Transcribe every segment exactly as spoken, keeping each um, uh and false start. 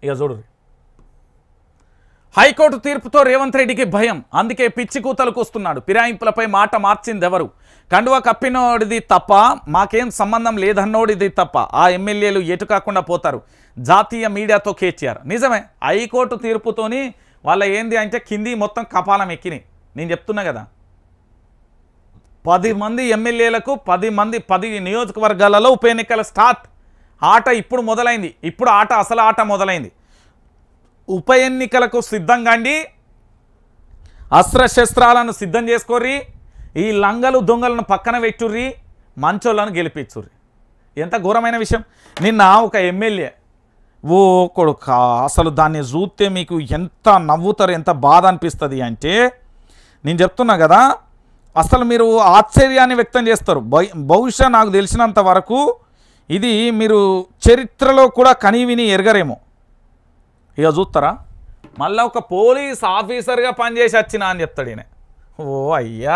ఇక చూడు, హైకోర్టు తీర్పుతో రేవంత్ రెడ్డికి భయం, అందుకే పిచ్చి కూతలకు వస్తున్నాడు. ఫిరాయింపులపై మాట మార్చిందెవరు? కండువా కప్పినోడిది తప్ప మాకేం సంబంధం లేదన్నోడిది తప్ప ఆ ఎమ్మెల్యేలు ఎటు కాకుండా పోతారు. జాతీయ మీడియాతో కేసీఆర్. నిజమే, హైకోర్టు తీర్పుతోని వాళ్ళ ఏంది అంటే కింది మొత్తం కపాలం ఎక్కినాయి. నేను చెప్తున్నా కదా, పది మంది ఎమ్మెల్యేలకు పది మంది పది నియోజకవర్గాలలో ఉప ఎన్నికల స్టార్ట్. ఆట ఇప్పుడు మొదలైంది. ఇప్పుడు ఆట అసలు ఆట మొదలైంది. ఉప ఎన్నికలకు సిద్ధంగాండి, అస్త్రశస్త్రాలను సిద్ధం చేసుకోర్రి, ఈ లంగలు దొంగలను పక్కన పెట్టుర్రి, మంచోళ్ళను గెలిపించుర్రి. ఎంత ఘోరమైన విషయం. నిన్న ఒక ఎమ్మెల్యే ఓ కొడుక, అసలు దాన్ని చూస్తే మీకు ఎంత నవ్వుతారు, ఎంత బాధ అనిపిస్తుంది అంటే, నేను చెప్తున్నా కదా, అసలు మీరు ఆశ్చర్యాన్ని వ్యక్తం చేస్తారు. బహుశా నాకు తెలిసినంత వరకు ఇది మీరు చరిత్రలో కూడా కనీవిని ఎరగరేమో. ఇక చూస్తారా, మళ్ళీ ఒక పోలీస్ ఆఫీసర్గా పనిచేసి వచ్చినా అని చెప్తాడు ఈయన. ఓ అయ్యా,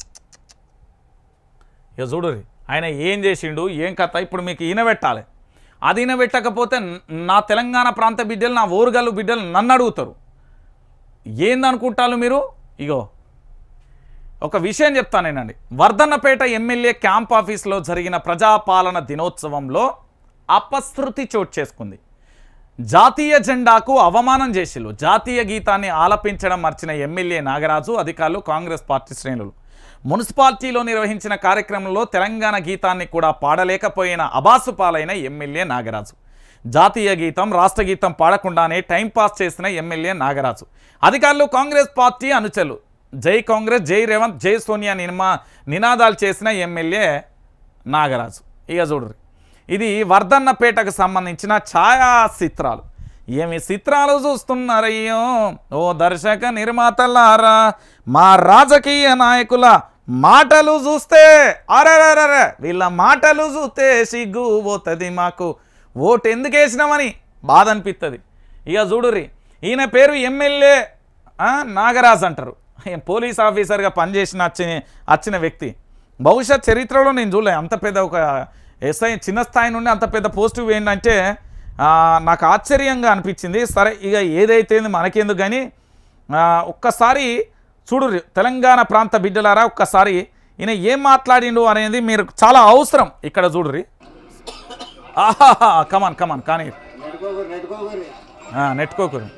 ఇక చూడు ఆయన ఏం చేసిండు, ఏం కథ. ఇప్పుడు మీకు ఈయన పెట్టాలి. అది ఈయన పెట్టకపోతే నా తెలంగాణ ప్రాంత బిడ్డలు, నా ఓరుగల్లు బిడ్డలు నన్ను అడుగుతారు. ఏందనుకుంటారు మీరు? ఇగో ఒక విషయం చెప్తానేనండి. వర్ధన్నపేట ఎమ్మెల్యే క్యాంప్ ఆఫీస్లో జరిగిన ప్రజాపాలన దినోత్సవంలో అపశృతి చోటు చేసుకుంది. జాతీయ జెండాకు అవమానం చేసిళ్ళు. జాతీయ గీతాన్ని ఆలపించడం మర్చిన ఎమ్మెల్యే నాగరాజు, అధికారులు, కాంగ్రెస్ పార్టీ శ్రేణులు మున్సిపాలిటీలో నిర్వహించిన కార్యక్రమంలో తెలంగాణ గీతాన్ని కూడా పాడలేకపోయిన అబాసు పాలైన ఎమ్మెల్యే నాగరాజు. జాతీయ గీతం, రాష్ట్ర గీతం పాడకుండానే టైంపాస్ చేసిన ఎమ్మెల్యే నాగరాజు. అధికారులు, కాంగ్రెస్ పార్టీ అనుచరులు జై కాంగ్రెస్, జై రేవంత్, జై సోనియా నిమా నినాదాలు చేసిన ఎమ్మెల్యే నాగరాజు. ఇక చూడరు, ఇది వర్ధన్నపేటకు సంబంధించిన ఛాయా చిత్రాలు. ఏమి చిత్రాలు చూస్తున్నారయ్యో ఓ దర్శక నిర్మాతలారా, మా రాజకీయ నాయకుల మాటలు చూస్తే అరెరెరె, వీళ్ళ మాటలు చూస్తే సిగ్గు పోతుంది మాకు, ఓటు ఎందుకు వేసినామని బాధ అనిపిస్తుంది. ఇక చూడుర్రి, ఈయన పేరు ఎమ్మెల్యే నాగరాజు అంటారు. పోలీస్ ఆఫీసర్గా పనిచేసిన వచ్చిన వచ్చిన వ్యక్తి. బహుశా చరిత్రలో నేను చూడలే అంత పెద్ద ఒక ఎస్ఐ, చిన్న స్థాయి నుండి అంత పెద్ద పోస్టు ఏంటంటే నాకు ఆశ్చర్యంగా అనిపించింది. సరే, ఇక ఏదైతే మనకెందుకు కానీ ఒక్కసారి చూడు తెలంగాణ ప్రాంత బిడ్డలారా, ఒక్కసారి ఈయన ఏం మాట్లాడిండు అనేది మీరు చాలా అవసరం. ఇక్కడ చూడుర్రి. ఆహా, కమాన్ కమాన్ కానీ నెట్టుకోకూరు.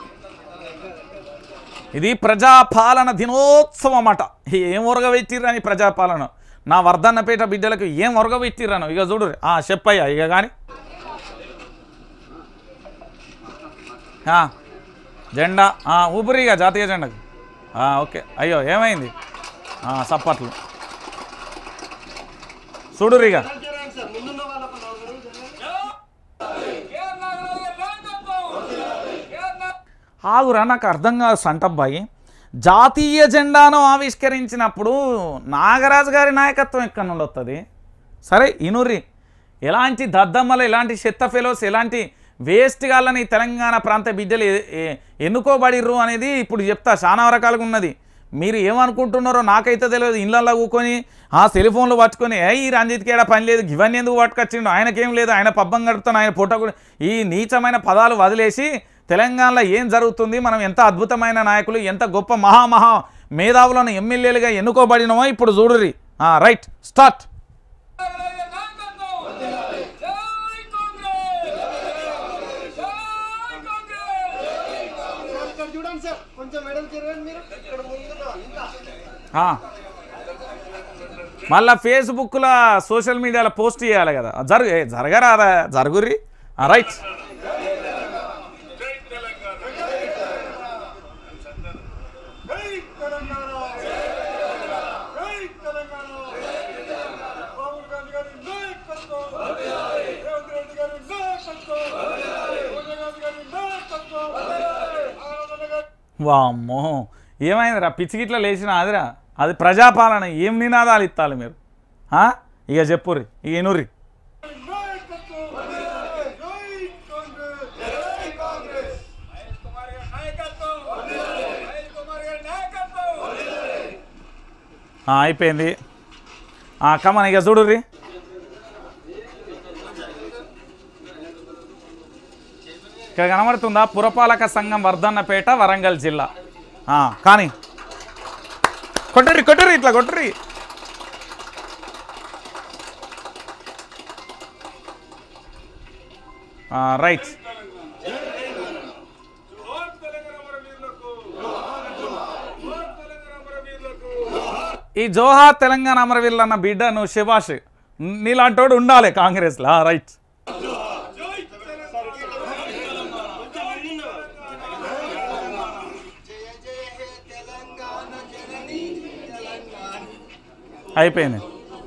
ఇది ప్రజాపాలన దినోత్సవం అన్నమాట. ఏం ఒరగబెట్టిర్రని ప్రజాపాలన, నా వర్ధన్నపేట బిడ్డలకు ఏం ఒరగబెట్టిర్రను. ఇక చూడు చెప్పయ్యా. ఇక కానీ జెండా ఊపిరిగా జాతీయ జెండాకి. ఓకే, అయ్యో ఏమైంది? సప్పట్లు చూడురిగా. ఆగురా, నాకు అర్థం కాదు సంటబ్బాయి. జాతీయ జెండాను ఆవిష్కరించినప్పుడు నాగరాజు గారి నాయకత్వం ఎక్కడి నుండి వస్తుంది? సరే ఇనుర్రి, ఎలాంటి దద్దమ్మలు, ఎలాంటి చెత్త ఫెలోస్, ఎలాంటి వేస్ట్ గాళ్ళని తెలంగాణ ప్రాంత బిడ్డలు ఎన్నుకోబడిర్రు అనేది ఇప్పుడు చెప్తా. చాలా రకాలుగా ఉన్నది. మీరు ఏమనుకుంటున్నారో నాకైతే తెలియదు. ఇళ్ళల్లో కూకొని ఆ సెల్ ఫోన్లు పట్టుకొని ఏ ఈ రంజిత్కి ఏడా పని లేదు, ఇవన్నీ ఎందుకు పట్టుకొచ్చిండు, ఆయనకేం లేదు, ఆయన పబ్బం గడుపుతాను, ఆయన ఫోటో కూడా, ఈ నీచమైన పదాలు వదిలేసి తెలంగాణలో ఏం జరుగుతుంది, మనం ఎంత అద్భుతమైన నాయకులు, ఎంత గొప్ప మహామహా మేధావులను ఎమ్మెల్యేలుగా ఎన్నుకోబడినమో ఇప్పుడు చూడుర్రి. Right, start. మళ్ళా ఫేస్బుక్లో సోషల్ మీడియాలో పోస్ట్ చేయాలి కదా, జరుగు జరగరాదా, జరుగుర్రి. రైట్. వామ్మో, ఏమైందిరా పిచ్చిగిట్లా లేచిన అదిరా, అది ప్రజాపాలన. ఏం నినాదాలు ఇస్తాలి మీరు? ఇక చెప్పుర్రి, ఇక ఎనుర్రి. అయిపోయింది. కమన్, ఇక చూడుర్రి. ఇక్కడ కనబడుతుందా? పురపాలక సంఘం వర్ధన్నపేట వరంగల్ జిల్లా. కానీ కొట్టరి కొట్టరి ఇట్లా కొట్టరి. రైట్. ఈ జోహార్ తెలంగాణ అమరవీరులు అన్న బిడ్డ నువ్వు శభాష్, నీలాంటోడు ఉండాలి కాంగ్రెస్లో. రైట్. అయిపోయింది.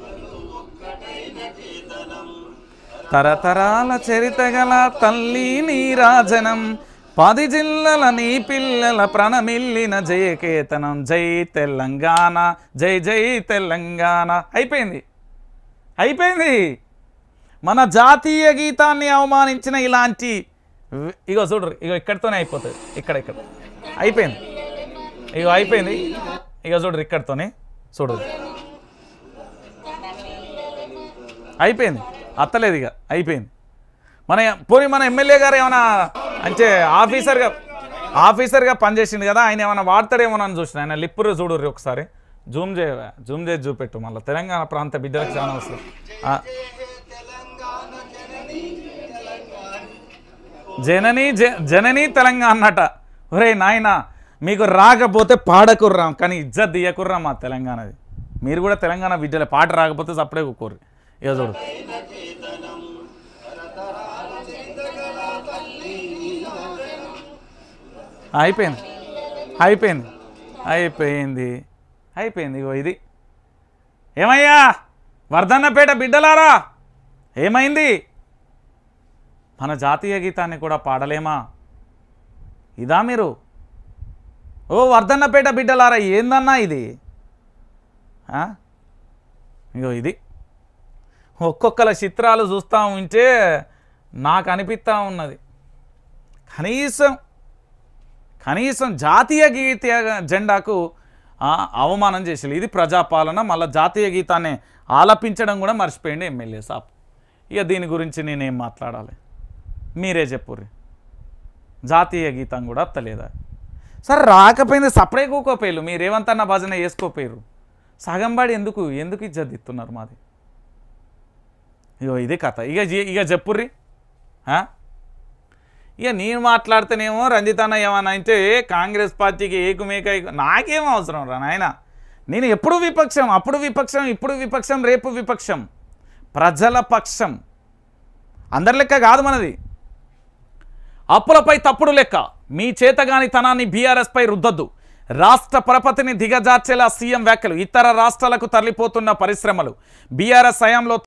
తరతరాల చరిత గల తల్లి నీరాజనం, పది జిల్లల నీ పిల్లల ప్రణమిల్లిన జయకేతనం, జై తెలంగాణ, జై జై తెలంగాణ. అయిపోయింది అయిపోయింది. మన జాతీయ గీతాన్ని అవమానించిన ఇలాంటి ఇగో చూడరు, ఇగో ఇక్కడితోనే అయిపోతుంది. ఇక్కడ ఇక్కడ అయిపోయింది, ఇగో అయిపోయింది. ఇగో చూడరు, ఇక్కడితోనే చూడరు, అయిపోయింది. అత్తలేదు ఇక, అయిపోయింది. మన పోనీ మన ఎమ్మెల్యే గారు ఏమైనా అంటే ఆఫీసర్గా ఆఫీసర్గా పనిచేసింది కదా, ఆయన ఏమైనా వాడతాడేమోనని చూసిన. ఆయన లిప్పురు చూడరు ఒకసారి, జూమ్ చేయ జూమ్ చేసి చూపెట్టు. మళ్ళీ తెలంగాణ ప్రాంత బిడ్డలకు చాలా అవసరం. జనని జనని తెలంగాణ అన్నట. ఒరే నాయన, మీకు రాకపోతే పాడకుర్రాం కానీ ఇజ్జత్ దియకుర్రాం మా తెలంగాణది. మీరు కూడా తెలంగాణ బిడ్డలే, పాట రాకపోతే సప్పుడే కూర్రి. ఇక చూడు, అయిపోయింది అయిపోయింది అయిపోయింది అయిపోయింది. ఇగో ఇది ఏమయ్యా వర్ధన్నపేట బిడ్డలారా, ఏమైంది? మన జాతీయ గీతాన్ని కూడా పాడలేమా? ఇదా మీరు? ఓ వర్ధన్నపేట బిడ్డలారా, ఏందన్నా ఇది? ఇగో ఇది ఒక్కొక్కల చిత్రాలు చూస్తూ ఉంటే నాకు అనిపిస్తూ ఉన్నది, కనీసం కనీసం జాతీయ గీత జెండాకు అవమానం చేసేది. ఇది ప్రజాపాలన. మళ్ళీ జాతీయ గీతాన్ని ఆలపించడం కూడా మర్చిపోయింది ఎమ్మెల్యే సాబ్. ఇక దీని గురించి నేనేం మాట్లాడాలి, మీరే చెప్పుర్రి. జాతీయ గీతం కూడా అత్తలేదా? సరే రాకపోయింది, సపరే కూకోపోయారు. మీరేమంతన్నా భజన వేసుకోపోయారు. సగంబాడి ఎందుకు ఎందుకు ఇజ్జత్ ఇస్తున్నారు మాది? ఇగో ఇదే కథ. ఇక ఇక చెప్పుర్రి. ఇక నేను మాట్లాడితేనేమో రంజితన్న ఏమన్నా అంటే కాంగ్రెస్ పార్టీకి ఏకుమేక, నాకేం అవసరం రా నాయన. నేను ఎప్పుడు విపక్షం, అప్పుడు విపక్షం, ఇప్పుడు విపక్షం, రేపు విపక్షం. ప్రజల పక్షం. అందరి లెక్క కాదు మనది. అప్పులపై తప్పుడు లెక్క, మీ చేతగాని తనాన్ని బీఆర్ఎస్పై రుద్దొద్దు. రాష్ట్ర పరపతిని దిగజార్చేలా సీఎం వ్యాఖ్యలు. ఇతర రాష్ట్రాలకు తరలిపోతున్న పరిశ్రమలు బీఆర్ఎస్ హయాంలో